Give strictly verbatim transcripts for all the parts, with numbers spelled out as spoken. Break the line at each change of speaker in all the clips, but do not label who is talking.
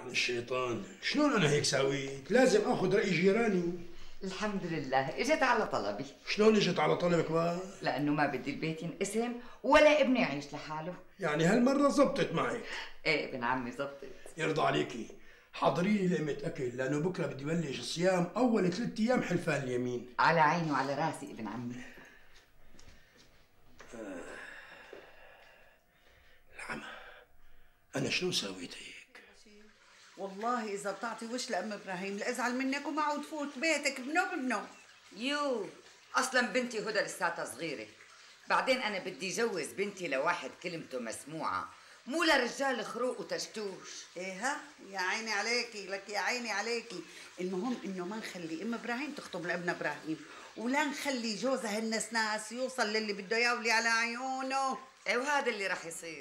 عن الشيطان، شلون انا هيك ساويت؟ لازم اخذ راي جيراني.
الحمد لله اجت على طلبي.
شلون اجت على طلبك بقى؟
لانه ما بدي البيت ينقسم ولا ابني يعيش لحاله.
يعني هالمره زبطت معك؟
ايه ابن عمي زبطت.
يرضى عليكي، حضري لي لقمه اكل لانه بكره بدي بلش الصيام، اول ثلاث ايام حلفان اليمين.
على عيني وعلى راسي ابن عمي.
آه. العمى، انا شلون سويت هيك؟
والله اذا بتعطي وش لام ابراهيم لازعل منك وما عود فوت بيتك بنو بنو.
يو اصلا بنتي هدى لساتها صغيره، بعدين انا بدي جوز بنتي لواحد كلمته مسموعه، مو لرجال خروق وتشتوش.
ايه ها يا عيني عليكي، لك يا عيني عليكي. المهم انه ما نخلي ام ابراهيم تخطب لابن ابراهيم، ولا نخلي جوزها النسناس يوصل للي بده اياه واللي على عيونه.
ايه وهذا اللي رح يصير.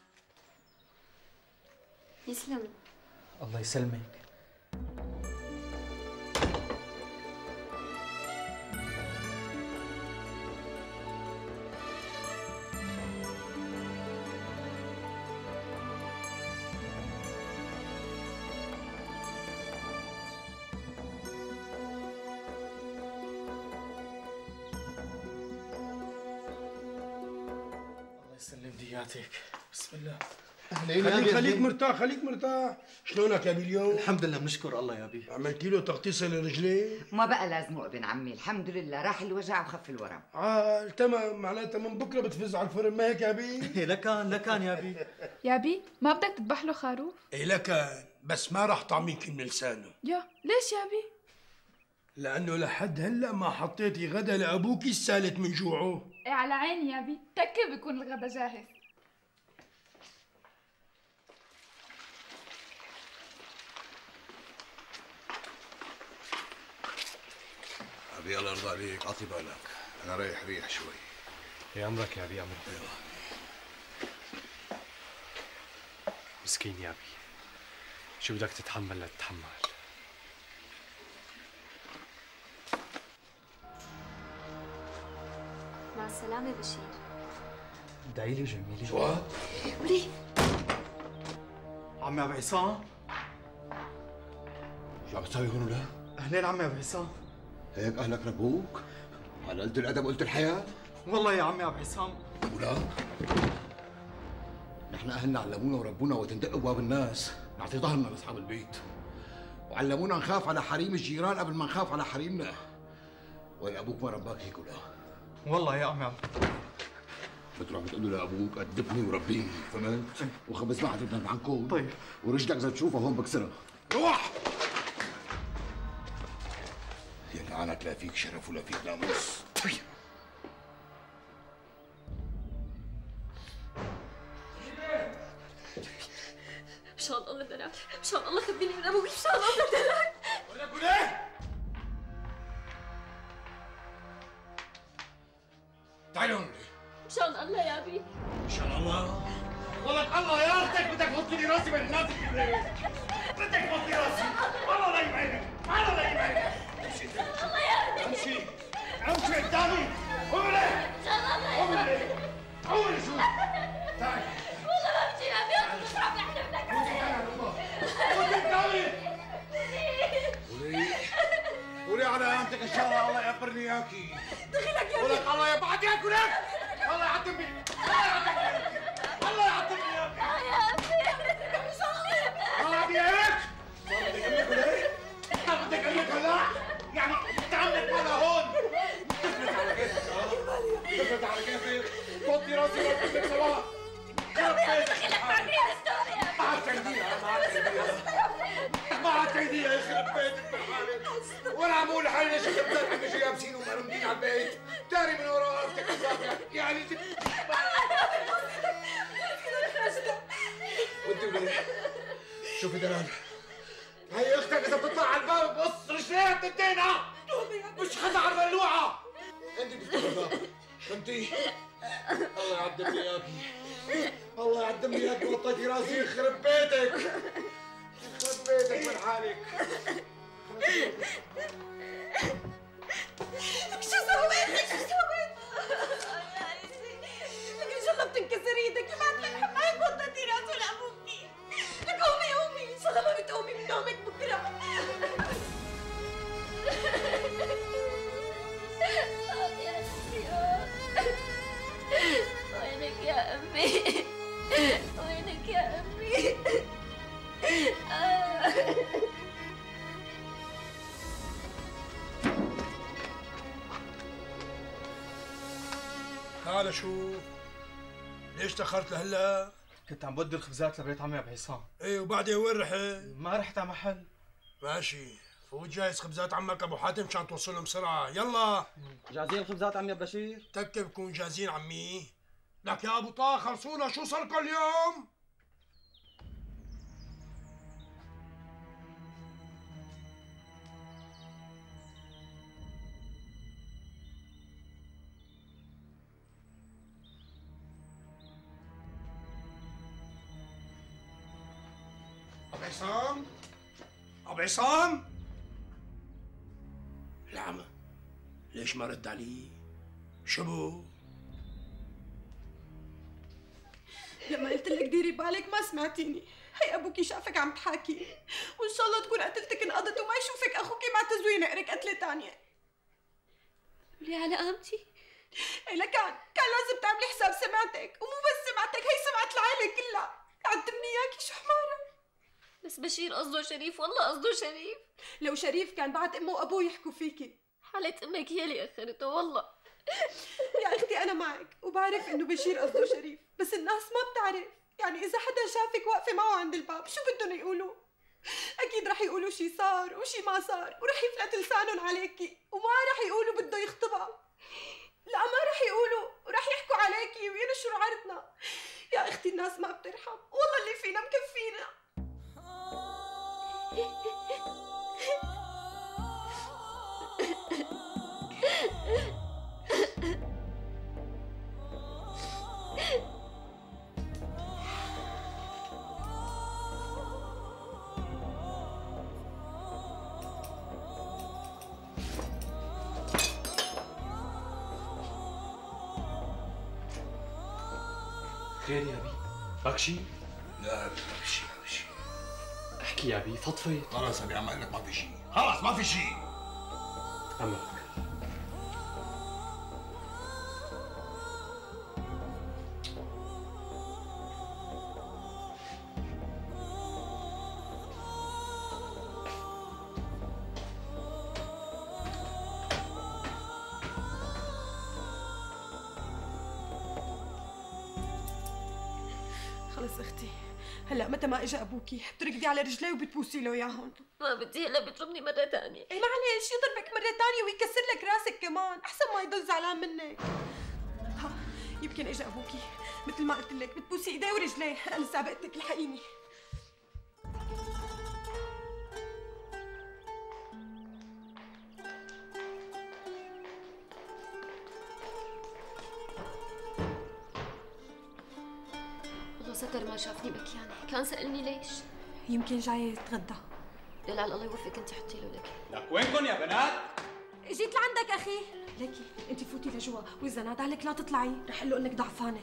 يسلم.
الله يسلمك. الله يسلم دياتك. بسم الله.
اهلين. خليك خليك مرتاح، خليك مرتاح. شلونك يا ابي اليوم؟
الحمد لله بنشكر الله يا ابي.
عملتي له تغطيسه لرجليه؟
ما بقى لازمه ابن عمي، الحمد لله راح الوجع وخف الورم.
اه تمام، معناتها من بكره بتفز على الفرن، ما هيك يا ابي؟
لكان لكان يا ابي.
يا ابي ما بدك تذبح له خروف؟
ايه لكان، بس ما راح طعميك من لسانه.
يا ليش يا ابي؟
لانه لحد هلا ما حطيتي غدا لابوكي السالت من جوعه.
ايه على عيني يا ابي، تكي بيكون الغدا جاهز.
ابي الله يرضى عليك، اعطي بالك، انا رايح ريح شوي.
يا امرك يا ابي، امرك.
ايوه.
مسكين يا ابي، شو بدك تتحمل لتتحمل.
مع السلامة بشير.
ادعي لي جميلة.
شو؟
ولي
عمي ابو عصام.
شو عم تساوي هون ولا؟
اهلين عمي ابو عصام.
هيك اهلك ربوك؟ على قلت الادب قلت الحياه؟
والله يا عمي ابو عصام.
ولا؟ نحن اهلنا علمونا وربونا وتندق ابواب الناس نعطي ظهرنا لاصحاب البيت، وعلمونا نخاف على حريم الجيران قبل ما نخاف على حريمنا. ولا ابوك ما رباك هيك ولا؟
والله يا عمي عم
بتروح بتقول له لابوك ادبني وربيني، فهمت؟ وخبز معها تبنى عنكم.
طيب.
ورجلك اذا تشوفها هون بكسرها. روح! يا لعنك، لا فيك شرف ولا فيك ناموس.
مشان الله دلال، مشان الله خبيني من ابوي، مشان الله دلال.
ولك وليه؟ تعالي هون.
مشان الله يا ابي.
مشان الله؟ ولك الله يا اختك بدك تحطي لي راسي بين الناس الكبيرين. بدك تحطي راسي. والله لا يبعدك، والله لا يبعدك. امشي
الله يا ابي.
امشي امشي قدامي. قومي.
مشان الله يا
قومي. قومي شو؟ تعالي.
والله ما بجي يا ابي، بشرب لحنا بدك.
قومي قدامي. ولي ولي على قامتك ان شاء الله، الله يقبرني اياكي.
دخلك يا ابي.
ولك الله يبعد اياك ولك. الله يعطيني. الله يعطيني اياك.
اه يا ابي. مشان الله يا ابي.
الله يعطيك اياك. بدك املك ولا ايه؟ بدك املك هلا؟ يعني بتعملك ولا هون؟ دخلت على كيفك اه؟ دخلت على كيفك؟ توطي راسي واركبك سوا.
دخلك بعدين استوري يا ابي.
ما عاد تعيديها، ما عاد تعيديها. ما عاد تعيديها، يخرب بيتك بحالك. وانا عم بقول لحالي ليش الخبزات عم يجوا يابسين ومقرمدين على البيت؟ داري من ورا اختك الزافيه، يعني انت وانت وليه؟ شوفي دلال، هي اختك اذا بتطلع على الباب بقص رجليها التنتين ها؟ مش خدها على البلوعه. انت بتفتحي الباب، فهمتي؟ الله يعدم لي اياكي، الله يعدم لي اياكي، وطيتي راسي يخرب بيتك، يخرب بيتك من حالك.
شو سويت؟ شو سويت؟ يا عيسي، لك ان شاء الله بتنكسر ايدك، يبعت لك حماية وطيتي راسه لابوكي. لك قومي قومي، ان شاء الله ما بتقومي نومك بكره. وينك يا أمي؟ وينك يا أمي؟
تعال شوف، ليش تأخرت لهلا؟
كنت عم بدي الخبزات لبيت عمي ابو عصام.
ايه وبعدين وين رحت؟
ما رحت على محل.
ماشي، فوت جاهز خبزات عمك ابو حاتم مشان توصلهم بسرعة، يلا.
جاهزين الخبزات عمي يا بشير؟
تكتب بكون جاهزين عمي. لك يا ابو طه خلصونا، شو صار لكم اليوم؟ ابو عصام؟ ابو عصام؟ العمى ليش ما رد علي؟ شبو؟
لما قلت لك ديري بالك ما سمعتيني. هي ابوكي شافك عم تحاكي، وان شاء الله تكون قتلتك انقضت وما يشوفك اخوكي مع تزوين نقرك قتله ثانيه.
قولي على قامتي.
إيه لكان كان لازم تعملي حساب سمعتك، ومو بس سمعتك، هي سمعت العائله كلها. قعدتمني اياكي شو حماره.
بس بشير قصده شريف، والله قصده شريف.
لو شريف كان بعد امه وابوه يحكوا فيكي.
حالة امك هي اللي اخرته والله.
يا اختي انا معك وبعرف انه بشير قصده شريف، بس الناس ما بتعرف. يعني اذا حدا شافك واقفه معه عند الباب شو بدهم يقولوا؟ اكيد رح يقولوا شي صار وشي ما صار، ورح يفلت لسانهم عليكي، وما رح يقولوا بده يخطبها. لا ما رح يقولوا، ورح يحكوا عليكي وينشروا عرضنا. يا اختي الناس ما بترحم، والله اللي فينا مكفينا.
خير يا بي؟ بك شي؟
لا ما في شيء، ما في شيء.
احكي يا بي، فضفض.
خلاص ابي عم اقول لك ما في شيء، خلاص ما في شيء.
امرك.
خلص اختي، هلا متى ما اجى ابوكي بتركضي على رجليه وبتبوسي له اياهم.
ما بدي هلا بيضربني مرة ثانية.
ايه معلش يضربك مرة ثانية ويكسر لك راسك كمان، احسن ما يضل زعلان منك. ها يمكن اجى ابوكي، مثل ما قلت لك بتبوسي ايديه ورجليه، انا سابقتك الحقيني.
ستر ما شافني بكيانة، كان سألني ليش؟
يمكن جاي يتغدى.
دلال الله يوفقك، انت حطي له لك.
لك وينكم يا بنات؟
جيت لعندك اخي. ليكي انت فوتي لجوا، واذا نادالك لا تطلعي، رح اقول له انك ضعفانه.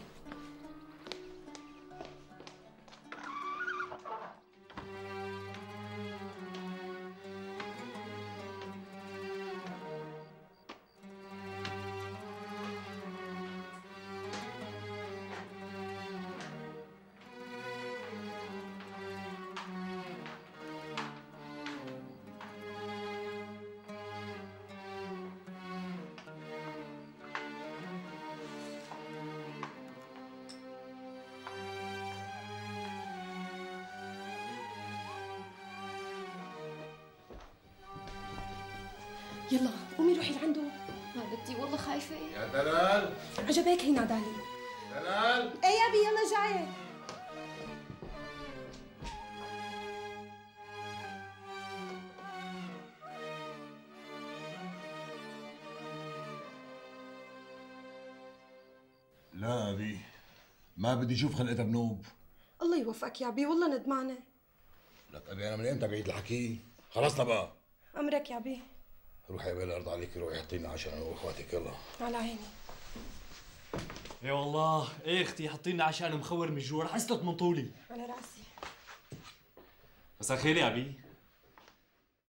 يلا قومي روحي لعنده.
ما بدي والله خايفة.
يا دلال
عجبك هي نادالي.
دلال
ايه يا بي يلا جاية.
لا ابي ما بدي اشوف خلقتها بنوب.
الله يوفقك يا بي، والله ندمانة.
لك ابي انا من امتى بعيد الحكي؟ خلصنا بقى.
امرك يا بي.
روحي يا بي الارض عليك، روحي حطينا عشاء انا واخواتك يلا.
على عيني.
ايه والله، ايه اختي حطينا عشان مخور من جوا، رح اسلط من طولي.
على راسي.
مساء الخير يا ابي.